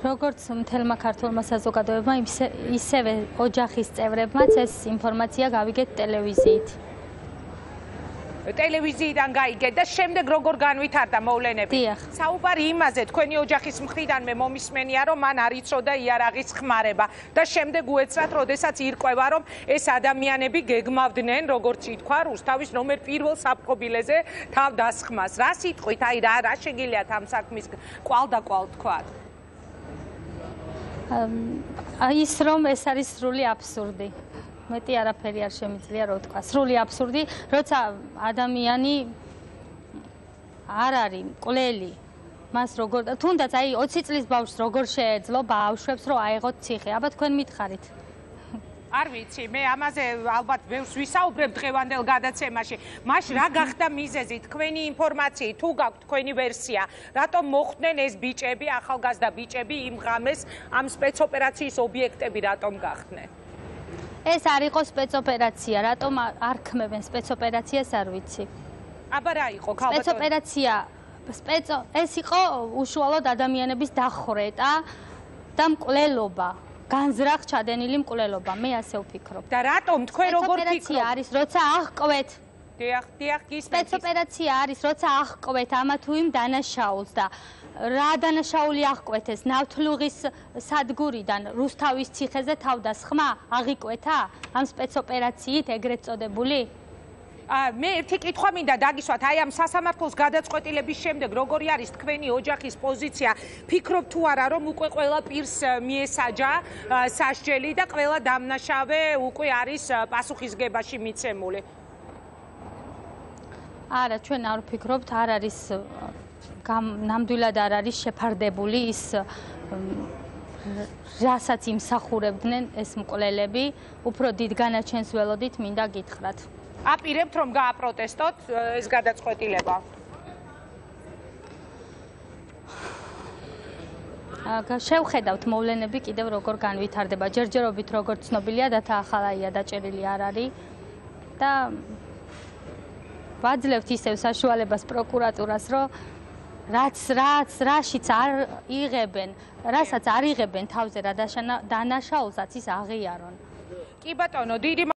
როგორც მთელმა ქართულმა საზოგადოებამ, ისევე ოჯახის წევრებმაც ეს ინფორმაცია გავიგეთ ტელევიზიით. ტელევიზიიდან გაიგეთ და შემდეგ როგორ განვითარდა მოვლენები? დიახ. საუბარი იმაზე, თქვენი ოჯახის მხრიდანვე მომისმენია, რომ მან არ იცოდა იარაღის ხმარება და შემდეგ უეცრად, როდესაც ირკვევა, რომ ეს ადამიანები გეგმავდნენ, როგორც ითქვა, რუსთავის ნომერ 1 საფრთხობილეზე თავდასხმას. რა სიტყვით, აი რა შეგიძლიათ ამ საქმის კვალდაკვალ თქვათ? ის რომ ეს არის სრული აბსურდი. მეტი არაფერი არ შემიძლია რო თქვა. სრული აბსურდი, როცა ადამიანი არ არის მკვლელი, მას როგორ თუნდაც აი 20 წლის ბავშვს როგორ შეეძლო ბავშვებს რომ აეღოთ ციხე. აბა თქვენ მითხარით. არ ვიცი, მე ამაზე ალბათ ბევრს ვისაუბრებ დღევანდელ გადაცემაში. მაშინ რა გახდა მიზეზი, თქვენი ინფორმაციით, თუ გაქვთ თქვენი ვერსია, რატომ მოხვდნენ ეს ბიჭები, ახალგაზრდა ბიჭები იმ ღამეს ამ სპეცოპერაციის ობიექტები რატომ გახდნენ? ეს არ იყო სპეცოპერაცია, რატომ არ ქმებენ სპეცოპერაციას არ ვიცი. აბა რა იყო, ქალბატონო? სპეცოპერაცია, ეს იყო უშუალოდ ადამიანების დახვრეტა და მკვლელობა. განზრახ ჩადენილი მკვლელობა, მე ასე ვფიქრობ. და რატომ თქვენ როგორ ფიქრობთ? სპეცოპერაცია არის, როცა აღკვეთ. დიახ, გისმენთ. სპეცოპერაცია არის, როცა აღკვეთ ამა თუ იმ დანაშაულს და რა დანაშაული აღკვეთ ეს ნავთლუღის სადგურიდან რუსთავის ციხეზე თავდასხმა აღიკვეთა ამ სპეცოპერაციით ეგრეთ წოდებული? მე ერთი კითხვა მინდა დაგისვათ, აი ამ სასამართლოს გადაწყვეტილების შემდეგ როგორი არის თქვენი ოჯახის პოზიცია? ფიქრობ თუ არა, რომ უკვე ყველა პირს მიესაჯა სასჯელი და ყველა დამნაშავე უკვე არის პასუხისგებაში მიცემული? არა, ჩვენ არ ვფიქრობთ, არ არის ნამდვილად არ არის შეფარდებული ის რასაც იმსახურებდნენ ეს მკვლელები, უფრო დიდ განაჩენს ველოდით მინდა გითხრათ. აპირებთ რომ გააპროტესტოთ ეს გადაწყვეტილება? შევხედავთ მოვლენები კიდევ როგორ განვითარდება. ჯერჯერობით როგორც ცნობილია, დათა ახალაია დაჭერილი არ არის და ვაძლევთ ისევ საშუალებას პროკურატურას, რომ რაშიც არ იღებენ, რასაც არ იღებენ თავზე რა დანაშაულსაც ის აღიარონ. კი ბატონო, დიდი